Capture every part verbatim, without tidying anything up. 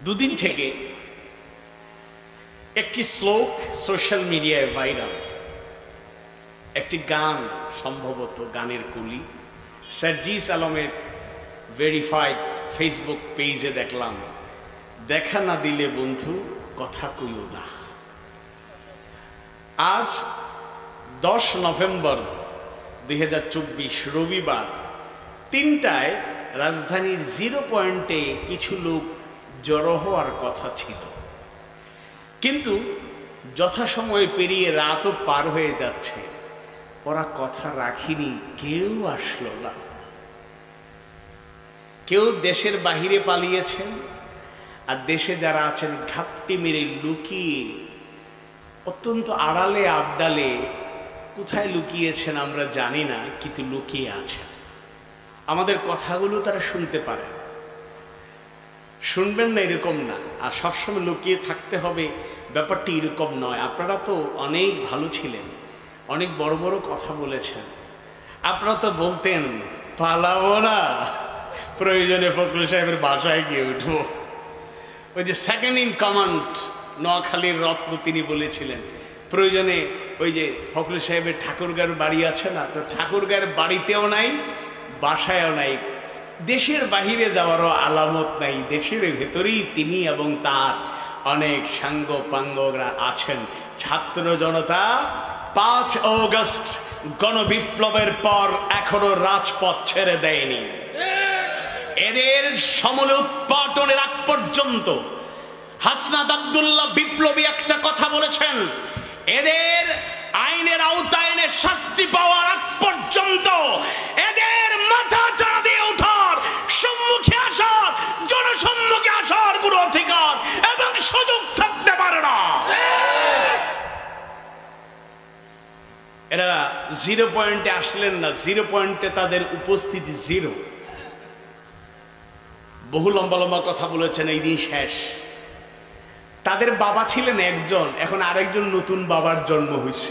দুদিন থেকে একটি শ্লোক সোশ্যাল মিডিয়ায় ভাইরাল, একটি গান, সম্ভবত গানের কলি, সার্জিস আলমের ভেরিফাইড ফেসবুক পেজে দেখলাম, দেখা না দিলে বন্ধু কথা কইও না। আজ দশ নভেম্বর দুই হাজার চব্বিশ রবিবার তিনটায় রাজধানীর জিরো পয়েন্টে কিছু লোক জড়ো হওয়ার কথা ছিল, কিন্তু যথাসময়ে পেরিয়ে রাতও পার হয়ে যাচ্ছে, ওরা কথা রাখিনি, কেউ আসলো না। কেউ দেশের বাহিরে পালিয়েছেন, আর দেশে যারা আছেন ঘাপটি মেরে লুকিয়ে অত্যন্ত আড়ালে আবডালে কোথায় লুকিয়েছেন আমরা জানি না, কিন্তু লুকিয়ে আছেন। আমাদের কথাগুলো তারা শুনতে পারে, শুনবেন না এরকম না, আর সবসময় লুকিয়ে থাকতে হবে ব্যাপারটি এরকম নয়। আপনারা তো অনেক ভালো ছিলেন, অনেক বড় বড় কথা বলেছেন। আপনারা তো বলতেন পালাবো না, প্রয়োজনে ফখরুল সাহেবের বাসায় গিয়ে উঠবো। ওই যে সেকেন্ড ইন কমান্ড নোয়াখালীর রত্ন তিনি বলেছিলেন, প্রয়োজনে ওই যে ফখরুল সাহেবের ঠাকুরগাঁর বাড়ি আছে না, তো ঠাকুরগাঁর বাড়িতেও নাই, বাসায়ও নাই, দেশের বাহিরে যাওয়ারও আলামত নাই, দেশের ভেতরেই তিনি এবং তার অনেক সাঙ্গ পাঙ্গরা আছেন। ছাত্র জনতা পাঁচ অগস্ট গণবিপ্লবের পর এখনো রাজপথ ছেড়ে দেয়নি। এদের সমূলে উৎপাটনের আগ পর্যন্ত হাসনাত আব্দুল্লাহ বিপ্লবী একটা কথা বলেছেন, এদের আইনের আওতায় এনে শাস্তি পাওয়ার আগ পর্যন্ত এদের মাথা চাড়া দিয়ে ওঠার, সম্মুখে আসার, জনসম্মুখে আসার কোনো অধিকার এবং সুযোগ থাকতে পারে না। এরা জিরো পয়েন্টে আসলেন না, জিরো পয়েন্টে তাদের উপস্থিতি জিরো। বহু লম্বা লম্বা কথা বলেছেন, এই দিন শেষ। তাদের বাবা ছিলেন একজন, এখন আরেকজন নতুন বাবার জন্ম হয়েছে।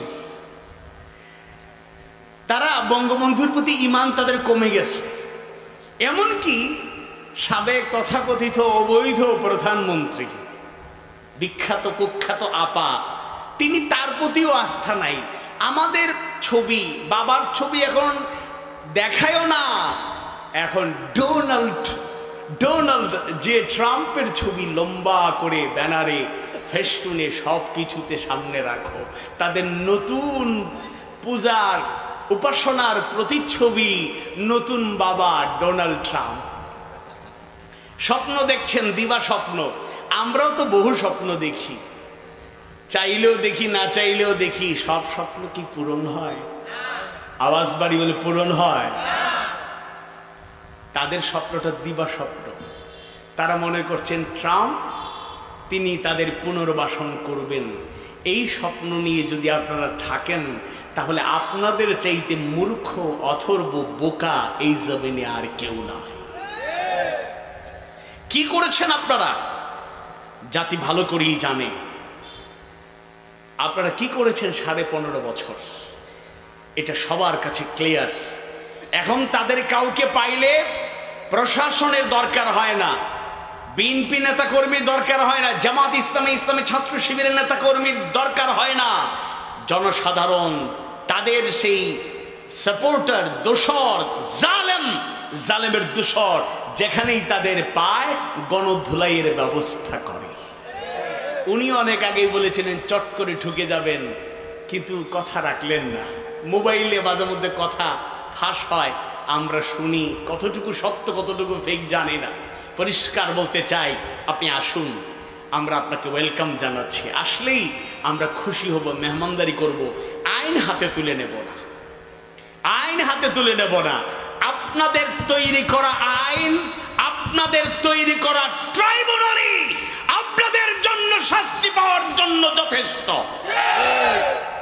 তারা বঙ্গবন্ধুর প্রতি ঈমান তাদের কমে গেছে, এমনকি সাবেক তথাকথিত অবৈধ প্রধানমন্ত্রী, বিখ্যাত কুখ্যাত আপা, তিনি তার প্রতিও আস্থা নাই। আমাদের ছবি, বাবার ছবি এখন দেখায়ও না, এখন ডোনাল্ড ডোনাল্ড যে ট্রাম্পের ছবি লম্বা করে ব্যানারে ফেস্টুনে সব কিছুতে সামনে রাখো। তাদের নতুন পূজার উপাসনার প্রতিচ্ছবি নতুন বাবা ডোনাল্ড ট্রাম্প। স্বপ্ন দেখছেন, দিবা স্বপ্ন। আমরাও তো বহু স্বপ্ন দেখি, চাইলেও দেখি, না চাইলেও দেখি। সব স্বপ্ন কি পূরণ হয়? আওয়াজ বাড়ি বলে পূরণ হয়? তাদের স্বপ্নটা দিবা স্বপ্ন। তারা মনে করছেন ট্রাম্প তিনি তাদের পুনর্বাসন করবেন। এই স্বপ্ন নিয়ে যদি আপনারা থাকেন, তাহলে আপনাদের চাইতে মূর্খ, অথর্ব, বোকা এই জমিনে আর কেউ নাই। কি করেছেন আপনারা? জাতি ভালো করেই জানে আপনারা কি করেছেন সাড়ে পনেরো বছর। এটা সবার কাছে ক্লিয়ার। এখন তাদের কাউকে পাইলে প্রশাসনের দরকার হয় না, বিএনপি নেতা কর্মীর দরকার হয় না, জামাত ইসলামী, ইসলামী ছাত্র শিবিরের নেতা কর্মীর দরকার হয় না। জনসাধারণ তাদের সেই সাপোর্টার, দোসর, জালেম, জালেমের দোসর যেখানেই তাদের পায় গণধুলাইয়ের ব্যবস্থা করে। উনি অনেক আগেই বলেছিলেন চট করে ঢুকে যাবেন, কিন্তু কথা রাখলেন না। মোবাইলে মাঝে মধ্যে কথা ফাঁস হয়, আমরা শুনি, কতটুকু সত্য কতটুকু ফেক জানি না। পরিষ্কার বলতে চাই, আপনি আসুন, আমরা আপনাকে ওয়েলকাম জানাচ্ছি। আসলেই আমরা খুশি হব, মেহমানদারি করব। আইন হাতে তুলে নেব না, আইন হাতে তুলে নেব না। আপনাদের তৈরি করা আইন, আপনাদের তৈরি করা ট্রাইব্যুনালই আপনাদের জন্য শাস্তি পাওয়ার জন্য যথেষ্ট।